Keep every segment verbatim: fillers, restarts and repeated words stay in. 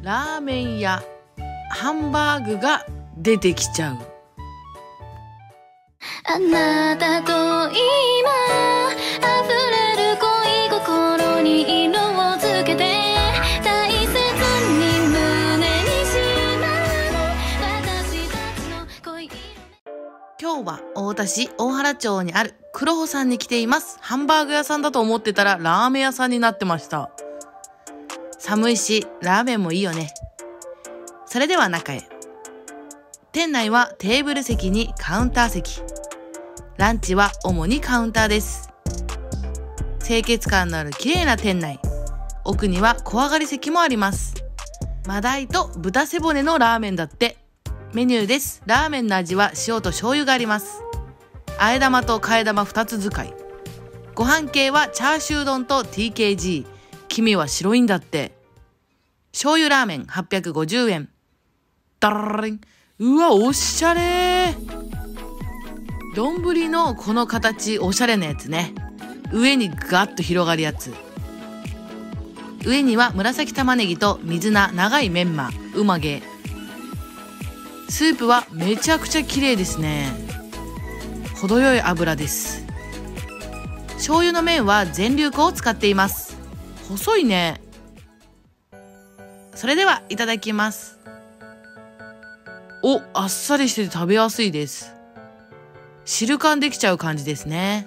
ラーメンやハンバーグが出てきちゃう。 あなたと今溢れる恋心に色をつけて大切に胸にしまう私たちの恋色。 今日は太田市大原町にある黒穂さんに来ています。ハンバーグ屋さんだと思ってたらラーメン屋さんになってました。寒いしラーメンもいいよね。それでは中へ。店内はテーブル席にカウンター席。ランチは主にカウンターです。清潔感のある綺麗な店内。奥には小上がり席もあります。マダイと豚背骨のラーメンだって。メニューです。ラーメンの味は塩と醤油があります。あえ玉と替え玉ふたつ使い。ご飯系はチャーシュー丼と ティーケージー。黄身は白いんだって。醤油ラーメンはっぴゃくごじゅうえん。ダラリン。うわ、おしゃれー。丼のこの形、おしゃれなやつね。上にガッと広がるやつ。上には紫玉ねぎと水菜、長いメンマ、うまげ。スープはめちゃくちゃ綺麗ですね。程よい油です。醤油の麺は全粒粉を使っています。細いね。それではいただきます。お、あっさりしてて食べやすいです。汁感できちゃう感じですね。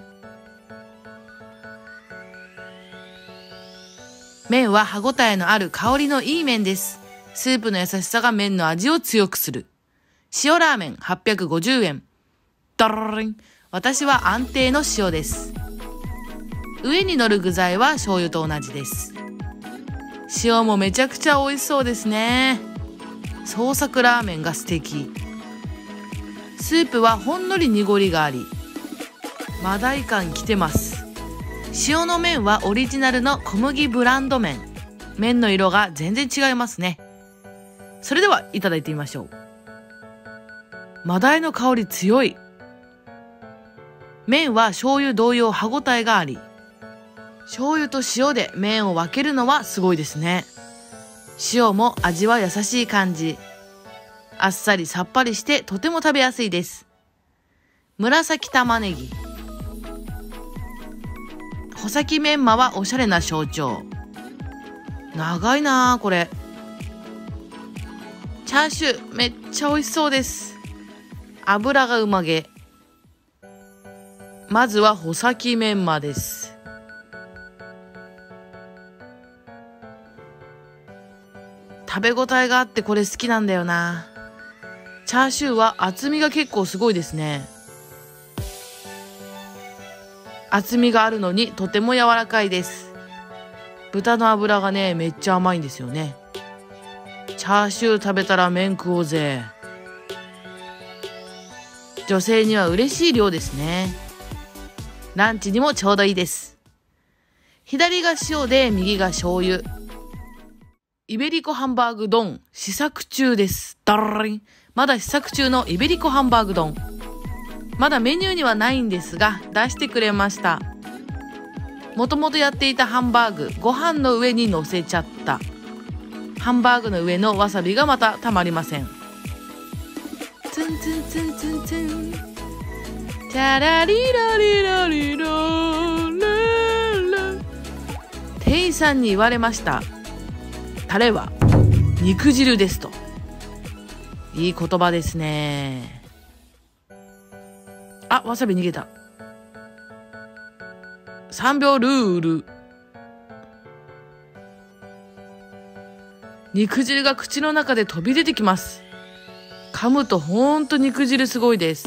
麺は歯ごたえのある香りのいい麺です。スープの優しさが麺の味を強くする。塩ラーメンはっぴゃくごじゅうえん。ダラリン。私は安定の塩です。上に乗る具材は醤油と同じです。塩もめちゃくちゃ美味しそうですね。創作ラーメンが素敵。スープはほんのり濁りがあり、マダイ感きてます。塩の麺はオリジナルの小麦ブランド麺。麺の色が全然違いますね。それではいただいてみましょう。マダイの香り強い。麺は醤油同様歯ごたえがあり、醤油と塩で麺を分けるのはすごいですね。塩も味は優しい感じ。あっさりさっぱりしてとても食べやすいです。紫玉ねぎ。穂先メンマはおしゃれな象徴。長いなあこれ。チャーシューめっちゃ美味しそうです。油がうまげ。まずは穂先メンマです。食べ応えがあってこれ好きなんだよな。チャーシューは厚みが結構すごいですね。厚みがあるのにとても柔らかいです。豚の脂がね、めっちゃ甘いんですよね。チャーシュー食べたら麺食おうぜ。女性には嬉しい量ですね。ランチにもちょうどいいです。左が塩で右が醤油。イベリコハンバーグ丼試作中です。ダラリン。まだ試作中のイベリコハンバーグ丼。まだメニューにはないんですが出してくれました。もともとやっていたハンバーグご飯の上に乗せちゃった。ハンバーグの上のわさびがまたたまりません。ツンツンツンツンツン。チャラリラリラリラララ。店員さんに言われました。タレは肉汁ですと。いい言葉ですね。あ、わさび逃げた。さんびょうルール。肉汁が口の中で飛び出てきます。噛むとほんと肉汁すごいです。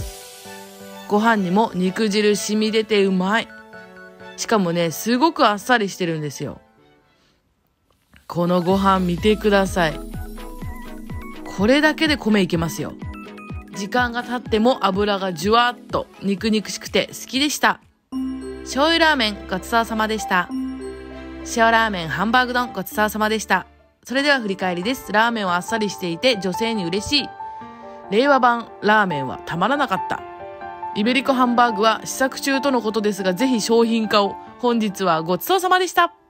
ご飯にも肉汁染み出てうまい。しかもね、すごくあっさりしてるんですよ。このご飯見てください。これだけで米いけますよ。時間が経っても油がじゅわっと肉々しくて好きでした。醤油ラーメンごちそうさまでした。塩ラーメンハンバーグ丼ごちそうさまでした。それでは振り返りです。ラーメンはあっさりしていて女性に嬉しい。令和版ラーメンはたまらなかった。イベリコハンバーグは試作中とのことですがぜひ商品化を。本日はごちそうさまでした。